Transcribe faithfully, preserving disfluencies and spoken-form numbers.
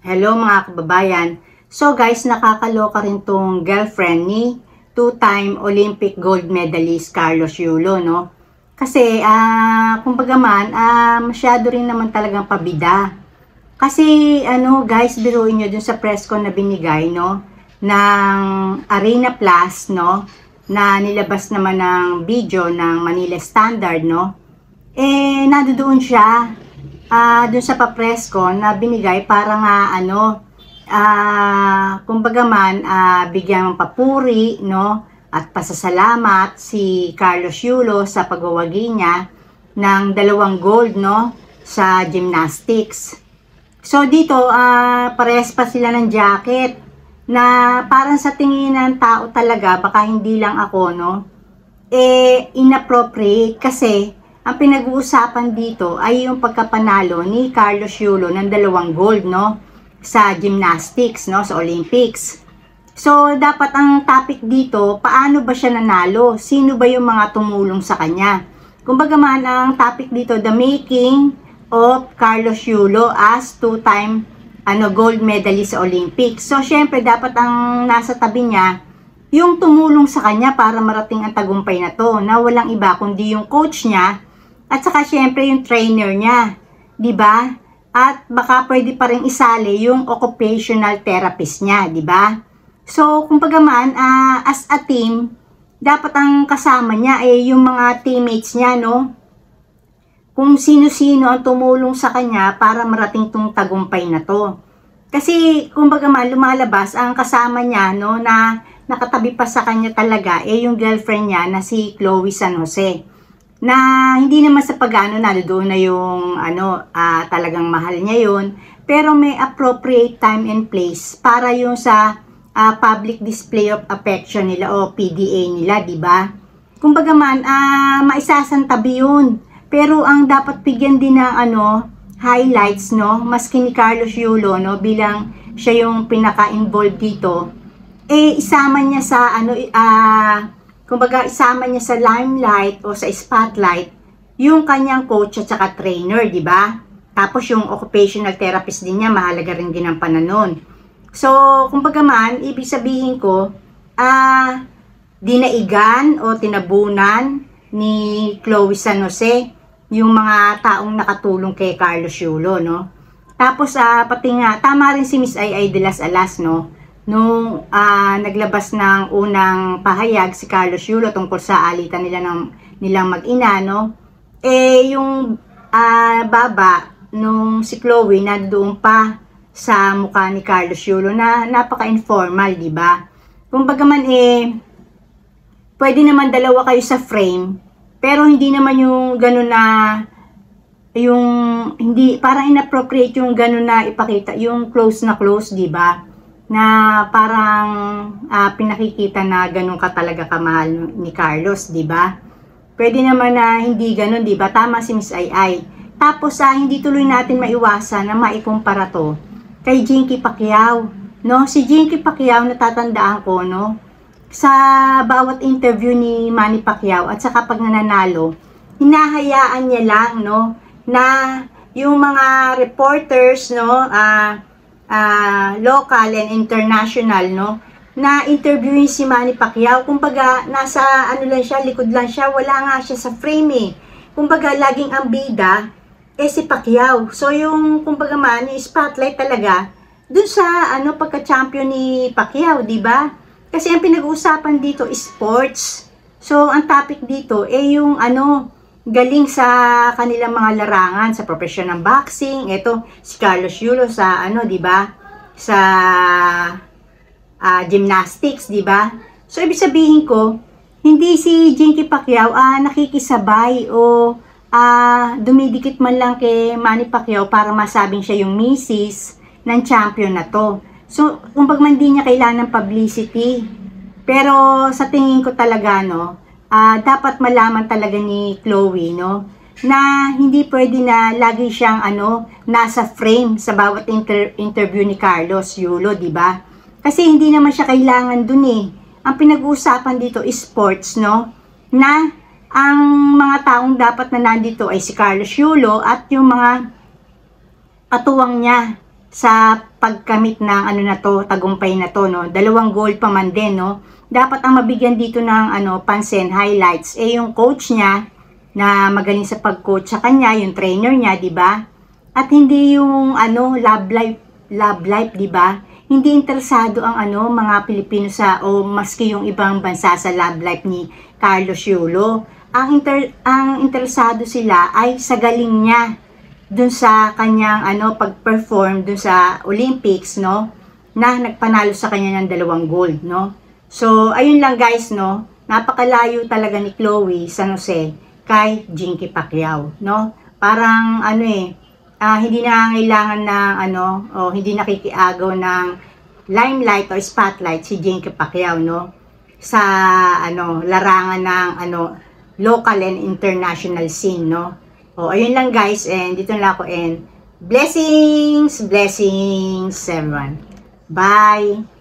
Hello mga kababayan. So guys, nakakaloka rin tong girlfriend ni two-time Olympic gold medalist Carlos Yulo, no? Kasi, ah, uh, kumbaga man, uh, masyado rin naman talagang pabida. Kasi, ano guys, biruin nyo dun sa press ko na binigay, no? Ng Arena Plus, no? Na nilabas naman ng video ng Manila Standard, no? Eh, nandoon siya. Uh, dun sa pa-press ko na binigay para nga ano, uh, kumbaga man, uh, bigyan ng papuri, no, at pasasalamat si Carlos Yulo sa pagwawagi niya ng dalawang gold, no, sa gymnastics. So dito, uh, parehas pa sila ng jacket na parang sa tingin ng tao talaga, baka hindi lang ako, no, eh, inappropriate kasi ang pinag-uusapan dito ay yung pagkapanalo ni Carlos Yulo ng dalawang gold, no, sa gymnastics, no, sa Olympics. So, dapat ang topic dito, paano ba siya nanalo? Sino ba yung mga tumulong sa kanya? Kumbaga man, ang topic dito, the making of Carlos Yulo as two-time ano, gold medalist sa Olympics. So, syempre, dapat ang nasa tabi niya, yung tumulong sa kanya para marating ang tagumpay na to, na walang iba kundi yung coach niya, at saka syempre yung trainer niya, 'di ba? At baka pwede pa rin isali yung occupational therapist niya, 'di ba? So, kumbaga man, uh, as a team, dapat ang kasama niya ay eh, yung mga teammates niya, no? Kung sino-sino ang tumulong sa kanya para marating tong tagumpay na to. Kasi, kumbaga man, lumalabas ang kasama niya, no, na nakatabi pa sa kanya talaga eh yung girlfriend niya na si Chloe San Jose. Na hindi naman sa pag-ano na doon na yung ano, uh, talagang mahal niya yun, pero may appropriate time and place para yung sa uh, public display of affection nila o P D A nila, di ba? Kumbaga man, uh, maisasantabi yun, pero ang dapat bigyan din ng ano, highlights, no, maski ni Carlos Yulo, no, bilang siya yung pinaka-involved dito, eh isama niya sa ano, ah uh, kumbaga isama niya sa limelight o sa spotlight yung kanyang coach at saka trainer, di ba? Tapos yung occupational therapist din niya, mahalaga rin din ang pananon. So, kumbaga man, ibig sabihin ko, ah, uh, dinaigan o tinabunan ni Chloe San Jose yung mga taong nakatulong kay Carlos Yulo, no? Tapos, uh, pati nga, tama rin si Miss Ay Ay de las Alas, no? Nung uh, naglabas ng unang pahayag si Carlos Yulo tungkol sa alitan nila ng nilang mag-ina, no? Eh yung uh, baba nung si Chloe na doon pa sa mukha ni Carlos Yulo na napaka-informal, di ba? Kumbaga man eh pwede naman dalawa kayo sa frame, pero hindi naman yung gano'n na yung hindi parang inappropriate yung gano'n na ipakita, yung close na close, di ba? Na parang uh, pinakikita na ganun ka talaga kamahal ni Carlos, di ba? Pwede naman na hindi ganun, di ba? Tama si Miss Ay Ay. Tapos uh, hindi tuloy natin maiwasan na maikumpara to kay Jinky Pacquiao, no? Si Jinky Pacquiao, natatandaan ko, no? Sa bawat interview ni Manny Pacquiao at saka pag nananalo, hinahayaan niya lang, no? Na yung mga reporters, no? Ah uh, Uh, local and international, no, na interviewin si Manny Pacquiao. Kumbaga nasa ano lang siya, likod lang siya, wala nga siya sa frame eh. Kumbaga laging ang bida eh si Pacquiao. So yung kumbaga man, yung spotlight talaga dun sa ano pagka-champion ni Pacquiao, di ba? Kasi ang pinag-uusapan dito is sports. So ang topic dito eh yung ano galing sa kanilang mga larangan, sa profesyon ng boxing. Ito, si Carlos Yulo sa ano, di ba? Sa uh, gymnastics, di ba? So, ibig sabihin ko, hindi si Jinky Pacquiao uh, nakikisabay o uh, dumidikit man lang kay Manny Pacquiao para masabing siya yung misis ng champion na to. So, kumbaga man din niya kailangan ng publicity. Pero, sa tingin ko talaga, no, Uh, dapat malaman talaga ni Chloe, no, na hindi pwede na lagi siyang ano nasa frame sa bawat inter interview ni Carlos Yulo, di ba? Kasi hindi naman siya kailangan dun eh. Ang pinag-uusapan dito is sports, no, na ang mga taong dapat na nandito ay si Carlos Yulo at yung mga katuwang niya sa pagkamit ng ano na to, tagumpay na to, no? Dalawang gold pa man din, no? Dapat ang mabigyan dito ng ano, pansin, highlights, eh yung coach niya na magaling sa pag-coach sa kanya, yung trainer niya, di ba? At hindi yung ano, love life, love life, di ba? Hindi interesado ang ano, mga Pilipino sa o maski yung ibang bansa sa love life ni Carlos Yulo. Ang inter, ang interesado sila ay sa galing niya dun sa kanyang ano pag-perform dun sa Olympics, no, na nagpanalo sa kanya ng dalawang gold, no. So ayun lang guys, no, napakalayo talaga ni Chloe San Jose kay Jinky Pacquiao, no. Parang ano eh uh, hindi na kailangan ng ano o hindi nakikiagaw ng limelight or spotlight si Jinky Pacquiao, no, sa ano larangan ng ano local and international scene, no. O, ayun lang guys, and dito na ako, and blessings, blessings, everyone. Bye!